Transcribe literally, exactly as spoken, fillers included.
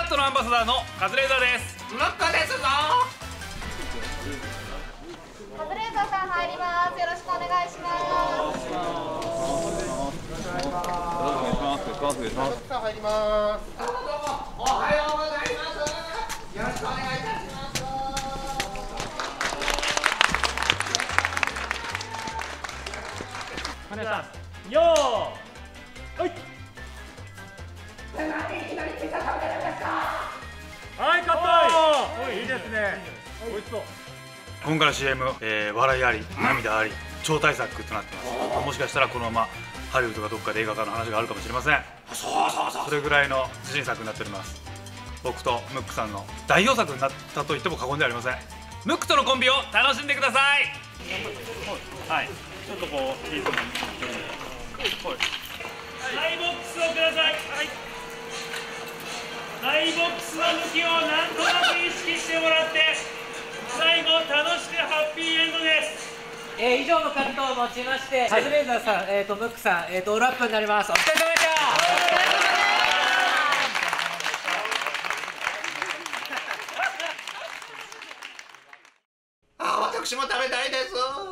ットのアンバサダーのカズレーザーです。 ムックですぞ。 カズレーザーさん入ります。よろしくお願いします。 お願いします。お願いします。お願いします。 入ります。どうもどうもおはようございます。よろしくお願いいたします。 皆さん、よーい。 何いきなりピザ食べてるんですか。 はい、カット。いいですね。美味しそう。今回の シーエム、えー、笑いあり、涙あり、超大作となってます。もしかしたらこのままハリウッドがどっかで映画化の話があるかもしれません。 そうそうそう。 それぐらいの自信作になっております。僕とムックさんの代表作になったと言っても過言ではありません。ムックとのコンビを楽しんでください。はい、ちょっとこうリズムに。ハイボックスをください。はい。ハイボックスの向きをなんとなく意識してもらって、最後楽しくハッピーエンドです。 えー、以上のカットをもちまして、カズレーザーさん、えーとムックさん、えーとオールアップになります。お疲れ様でした。 あ、私も食べたいです。